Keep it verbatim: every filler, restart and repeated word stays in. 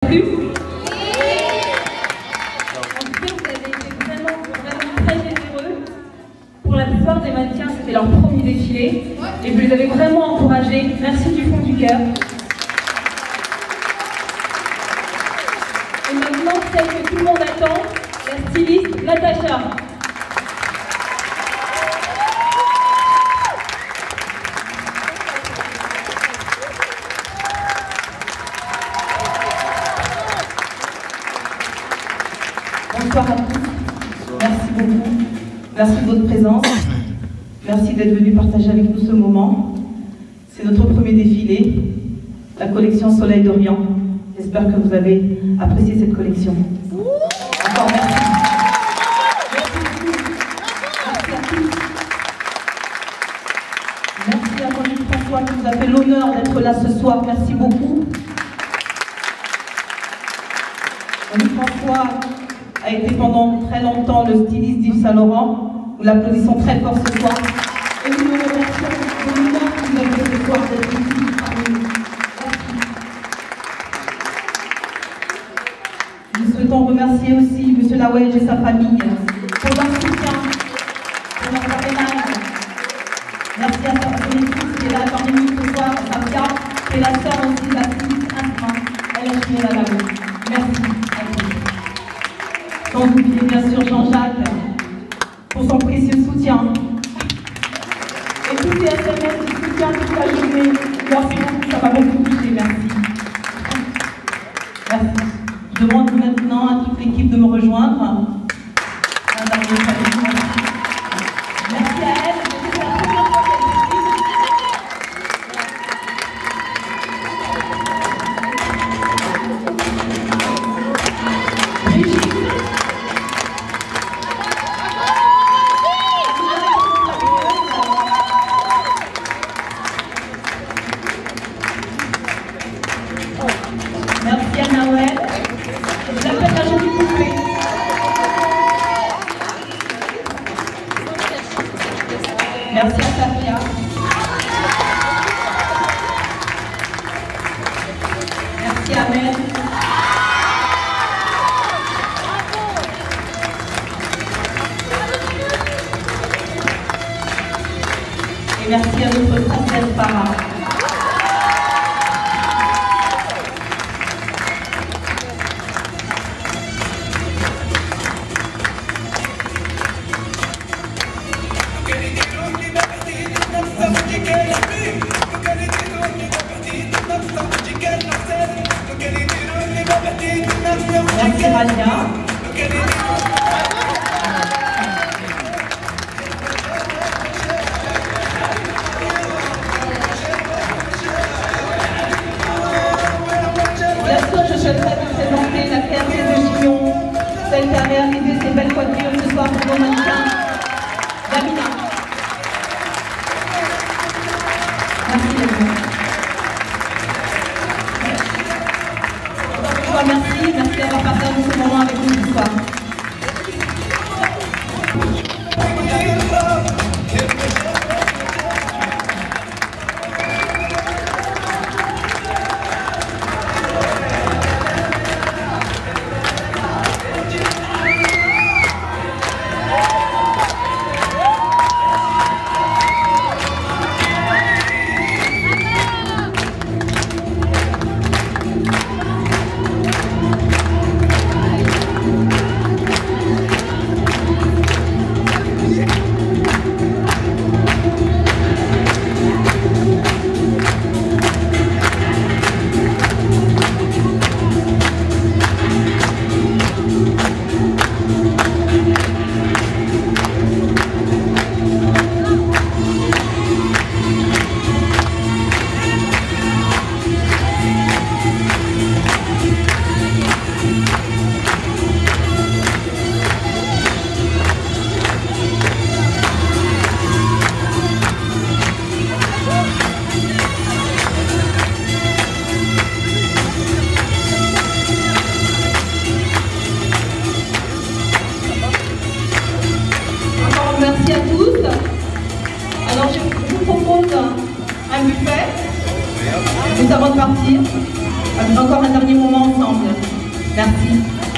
plu? En tout cas, vous avez été vraiment, vraiment très généreux. Pour la plupart des mannequins, c'était leur premier défilé. Et vous les avez vraiment encouragés. Merci du fond du cœur. Et maintenant, celle que tout le monde attend, la styliste Natacha. Bonsoir à tous. Merci beaucoup. Merci de votre présence. Merci d'être venu partager avec nous ce moment. C'est notre premier défilé, la collection Soleil d'Orient. J'espère que vous avez apprécié cette collection. Encore merci. Merci beaucoup. Merci à tous. Merci à Monique François qui nous a fait l'honneur d'être là ce soir. Merci beaucoup. Monique François a été pendant très longtemps le styliste d'Yves Saint Laurent. Nous l'applaudissons très fort ce soir. Et nous le remercions de l'honneur que vous avez fait ce soir d'être ici parmi nous. Merci. Nous souhaitons remercier aussi M. Lawedge et sa famille pour leur soutien, pour leur parrainage. Merci à sa épouse qui est là parmi nous ce soir, Safia, qui est la sœur aussi de la styliste Asma. Elle a joué la lame. Merci à vous. Sans oublier bien sûr Jean-Jacques pour son précieux soutien. Et tous ces S M S qui soutiennent toute la journée. Merci beaucoup, ça m'a beaucoup touché, merci. Merci. Je demande maintenant à toute l'équipe de me rejoindre. Merci à elle. C'est la première fois qu'elle est ici. Brigitte. Merci à Nawel. Je l'appelle la jolie poupée. Merci à Safia. Merci à Ahmed. Et merci à notre princesse Farah. Merci Ralia. Bien sûr, je souhaiterais vous présenter la P R C de Gignon, celle qui a réalisé ces belles coiffures ce soir pour nos mannequins. Damina. Merci les gars. Merci, merci d'avoir partagé ce moment avec nous ce soir. Merci.